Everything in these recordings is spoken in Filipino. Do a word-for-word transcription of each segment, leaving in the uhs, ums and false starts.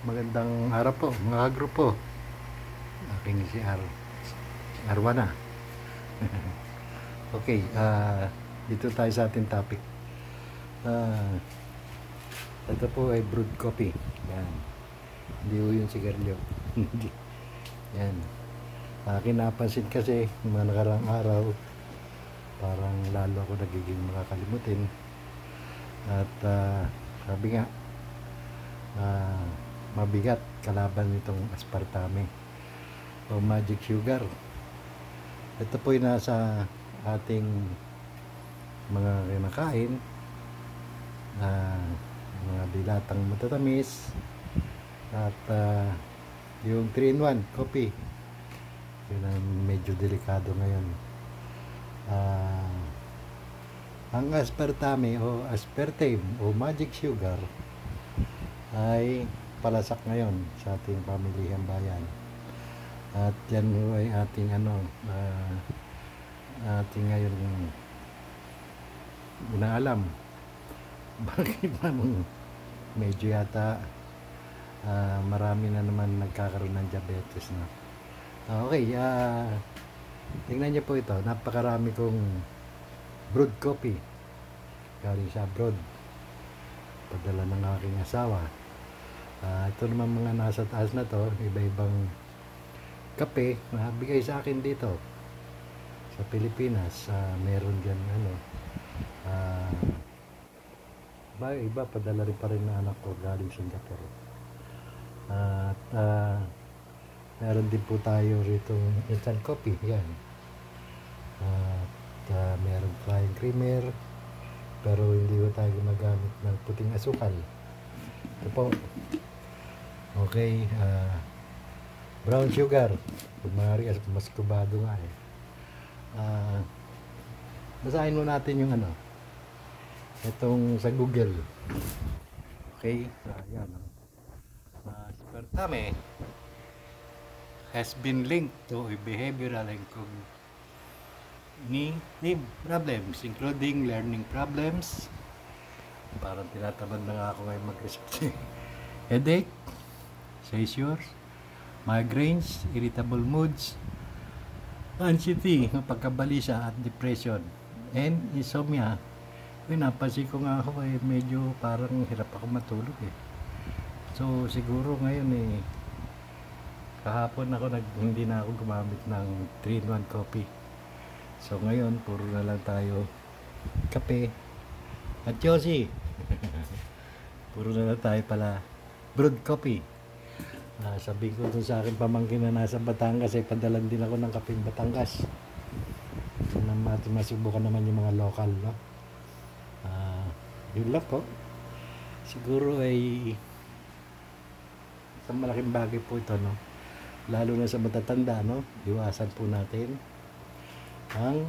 Magandang araw po mga grupo. Aking si Ar si Arwana. Okay, uh, dito tayo sa ating topic. Uh, ito po ay brewed coffee. Yan. Hindi po yung sigarilyo. Yan. Akin napansin kasi mga nakarang araw, parang lalo ako nagiging makakalimutin. At uh, sabi nga, uh, mabigat kalaban nitong aspartame o magic sugar. Ito po yung nasa ating mga kinakain, uh, mga dilatang matatamis, at uh, yung three in one coffee, yun ang medyo delikado ngayon. Uh, ang aspartame o aspartame o magic sugar ay palasak ngayon sa ating pamilihang bayan. At yan ay ating ano, uh, ating ngayon inaalam bakit man medyo yata uh, marami na naman nagkakaroon ng diabetes na. Okay, uh, tingnan niyo po ito, napakarami kong brewed coffee galing sa abroad, padala ng aking asawa. Uh, ito naman mga nasa taas na to, iba-ibang kape na bigay sa akin dito sa Pilipinas. Uh, meron dyan ano, uh, iba, iba padala rin pa rin na anak ko galing Singapore. Uh, at uh, meron din po tayo rito instant coffee, yan. Uh, at uh, meron flying creamer, pero hindi ko tayo gumagamit ng puting asukal. Ito po. Okay, uh, brown sugar. Kung maaari, mas kubado nga eh. Uh, basahin mo natin yung ano, itong sa Google. Okay, uh, yan. Uh, aspartame has been linked to behavioral and cognitive problems, including learning problems. Parang tinatamad na nga ako ngayon mag-research. Headache, seizures, migraines, irritable moods, anxiety, pagkabalisa at depression, and insomnia. Uy, napansin ko nga ako eh, medyo parang hirap ako matulog eh. So siguro ngayon eh, kahapon ako nag, hindi na ako gumamit ng three in one coffee. So ngayon, puro na lang tayo kape at yosi. Puro na lang tayo pala brewed coffee. Uh, sabi ko dun sa akin pamangkin na nasa Batangas, eh, padalan din ako ng kaping Batangas. So, na masubukan naman yung mga local, no? Uh, yun lang po. Siguro ay isang malaking bagay po ito, no? Lalo na sa matatanda, no? Iwasan po natin ang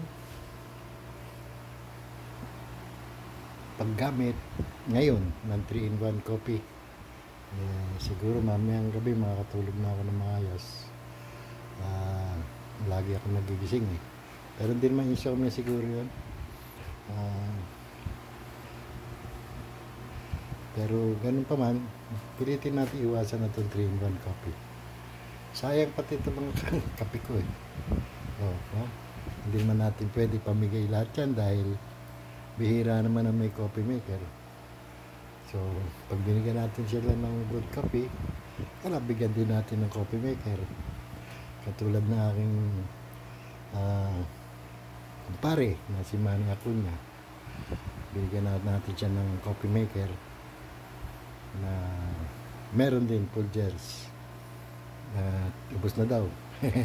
paggamit ngayon ng three in one coffee. Eh, siguro mamayang gabi makakatulog na ako ng maayos. Uh, lagi ako nagigising eh. Pero hindi naman insomnia siguro yun. Uh, pero ganun pa man, pilitin natin iwasan na itong three in one coffee. Sayang pati ito mga kape ko eh. Oh, no? Hindi naman natin pwede pamigay lahat yan dahil bihira naman ang may coffee maker. So, pag binigyan natin sila ng brewed coffee, kaya bigyan din natin ng coffee maker. Katulad na aking uh, kumpare na si Manny Acuna. Bigyan natin siya ng coffee maker na meron din full gels. Uh, ubos na daw.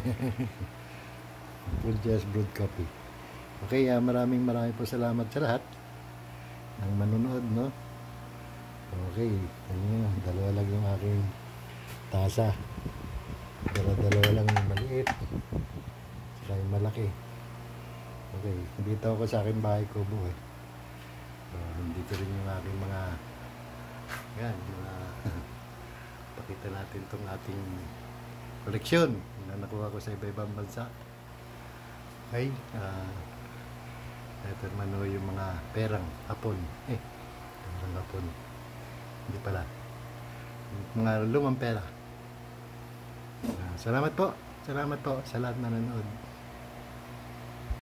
Full gels brewed coffee. Okay, uh, maraming maraming po salamat sa lahat ng manonood, no? Okay, ano, dalawa lang yung aking tasa. Dalawa-dalawa lang yung maliit, saka yung malaki. Okay, dito ako sa aking bahay ko buhay. So, dito rin yung aking mga, yan, mga, pakita natin itong ating koleksyon na nakuha ko sa iba-ibang bansa. Okay, uh, ito naman yung mga perang hapon. Eh, perang hapon. Hindi pala. Yung mga lumang pera. Ah, salamat po. Salamat po sa lahat na nanood.